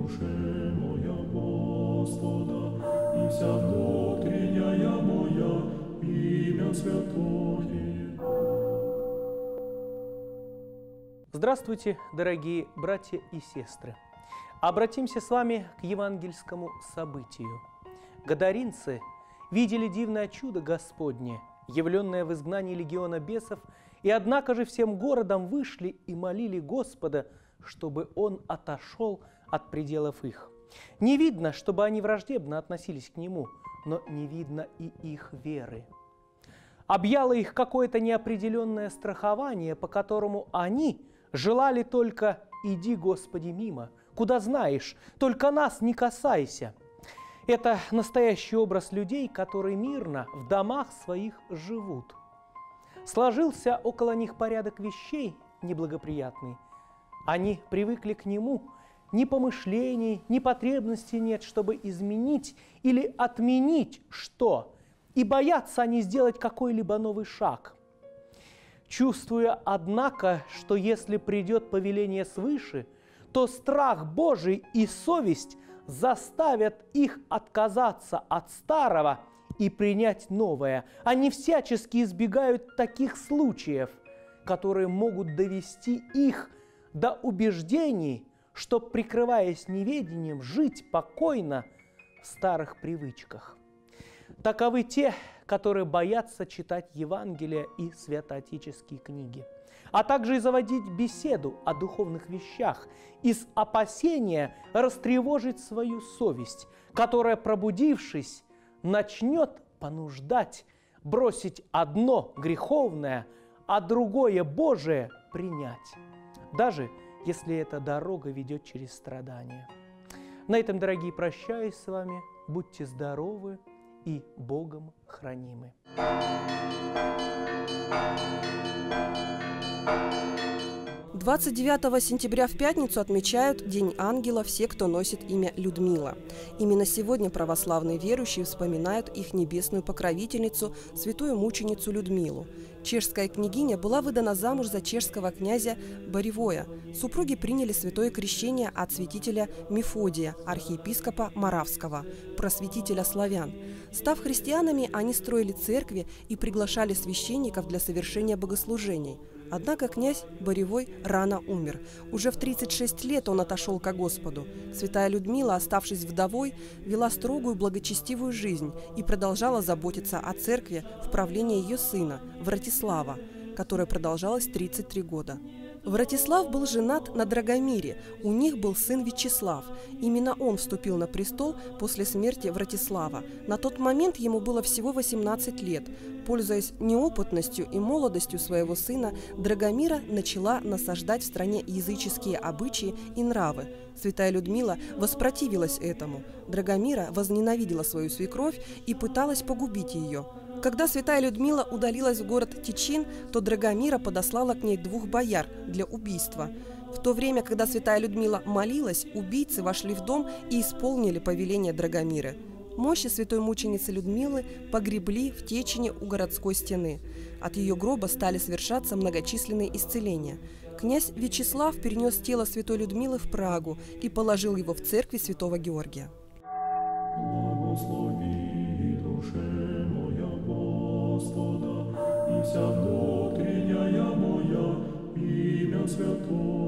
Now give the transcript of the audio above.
душе моя Господа, и вся внутренняя моя имя святое. Здравствуйте, дорогие братья и сестры! Обратимся с вами к евангельскому событию. Гадаринцы видели дивное чудо Господне, явленное в изгнании легиона бесов, и однако же всем городом вышли и молили Господа, чтобы Он отошел от пределов их. Не видно, чтобы они враждебно относились к Нему, но не видно и их веры. Объяло их какое-то неопределенное страхование, по которому они желали только «иди, Господи, мимо, куда знаешь, только нас не касайся». Это настоящий образ людей, которые мирно в домах своих живут. Сложился около них порядок вещей неблагоприятный. Они привыкли к нему, ни помышлений, ни потребностей нет, чтобы изменить или отменить что, и боятся они сделать какой-либо новый шаг. Чувствуя, однако, что если придет повеление свыше, то страх Божий и совесть заставят их отказаться от старого и принять новое. Они всячески избегают таких случаев, которые могут довести их до убеждений, что, прикрываясь неведением, жить покойно в старых привычках. Таковы те, которые боятся читать Евангелие и святоотеческие книги, а также и заводить беседу о духовных вещах из опасения растревожить свою совесть, которая, пробудившись, начнет понуждать бросить одно греховное, а другое Божие принять, даже если эта дорога ведет через страдания. На этом, дорогие, прощаюсь с вами. Будьте здоровы и Богом хранимы. 29 сентября в пятницу отмечают День ангела все, кто носит имя Людмила. Именно сегодня православные верующие вспоминают их небесную покровительницу, святую мученицу Людмилу. Чешская княгиня была выдана замуж за чешского князя Боривоя. Супруги приняли святое крещение от святителя Мефодия, архиепископа Моравского, просветителя славян. Став христианами, они строили церкви и приглашали священников для совершения богослужений. Однако князь Боривой рано умер. Уже в 36 лет он отошел ко Господу. Святая Людмила, оставшись вдовой, вела строгую благочестивую жизнь и продолжала заботиться о церкви в правлении ее сына, Вратислава, которое продолжалось 33 года. Вратислав был женат на Драгомире, у них был сын Вячеслав. Именно он вступил на престол после смерти Вратислава. На тот момент ему было всего 18 лет. Пользуясь неопытностью и молодостью своего сына, Драгомира начала насаждать в стране языческие обычаи и нравы. Святая Людмила воспротивилась этому. Драгомира возненавидела свою свекровь и пыталась погубить ее. Когда святая Людмила удалилась в город Тичин, то Драгомира подослала к ней 2 бояр для убийства. В то время, когда святая Людмила молилась, убийцы вошли в дом и исполнили повеление Драгомиры. Мощи святой мученицы Людмилы погребли в Течине у городской стены. От ее гроба стали совершаться многочисленные исцеления. Князь Вячеслав перенес тело святой Людмилы в Прагу и положил его в церкви святого Георгия. Благослови душе моя Господа, и вся внутренняя моя имя святое.